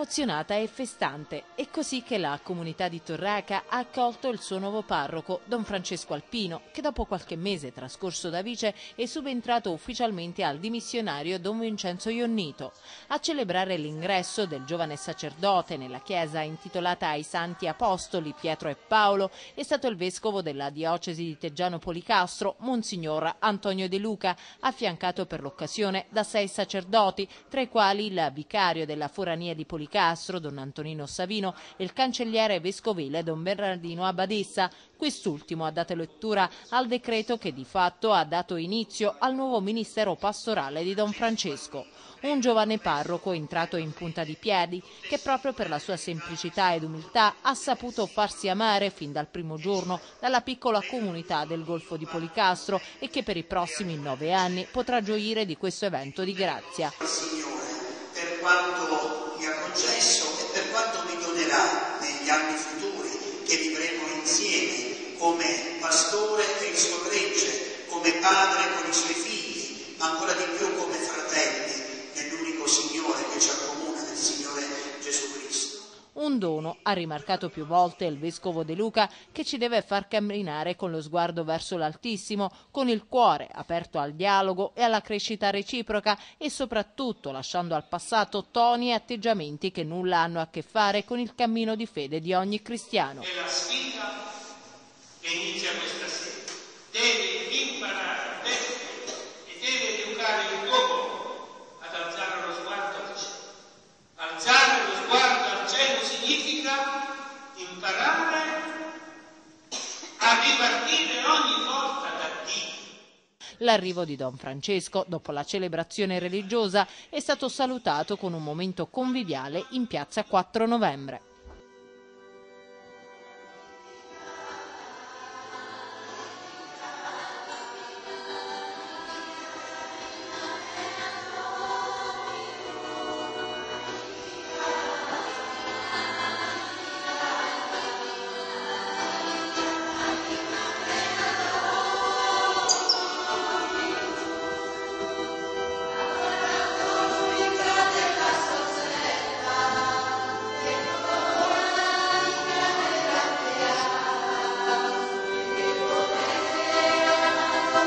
emozionata e festante. È così che la comunità di Torraca ha accolto il suo nuovo parroco, Don Francesco Alpino, che dopo qualche mese trascorso da vice è subentrato ufficialmente al dimissionario Don Vincenzo Ionnito. A celebrare l'ingresso del giovane sacerdote nella chiesa intitolata ai Santi Apostoli Pietro e Paolo è stato il vescovo della diocesi di Teggiano Policastro, Monsignor Antonio De Luca, affiancato per l'occasione da 6 sacerdoti, tra i quali il vicario della Forania di Policastro, Don Antonino Savino, e il cancelliere vescovile Don Bernardino Abadessa. Quest'ultimo ha dato lettura al decreto che di fatto ha dato inizio al nuovo ministero pastorale di Don Francesco. Un giovane parroco entrato in punta di piedi che proprio per la sua semplicità ed umiltà ha saputo farsi amare fin dal primo giorno dalla piccola comunità del Golfo di Policastro e che per i prossimi 9 anni potrà gioire di questo evento di grazia. Signore, per quanto mi ha concesso e per quanto mi donerà negli anni futuri che vivremo insieme come pastore e il suo gregge, come padre con i suoi figli, ma ancora di più come fratelli nell'unico Signore che ci accomuna, nel Signore Gesù Cristo. Un dono, ha rimarcato più volte il vescovo De Luca, che ci deve far camminare con lo sguardo verso l'Altissimo, con il cuore aperto al dialogo e alla crescita reciproca e soprattutto lasciando al passato toni e atteggiamenti che nulla hanno a che fare con il cammino di fede di ogni cristiano. È la sfida che inizia questa sera. Deve imparare e deve educare il tuo popolo ad alzare lo sguardo al cielo. Alzare lo sguardo al cielo significa imparare a ripartire ogni volta da Dio. L'arrivo di Don Francesco, dopo la celebrazione religiosa, è stato salutato con un momento conviviale in piazza 4 novembre.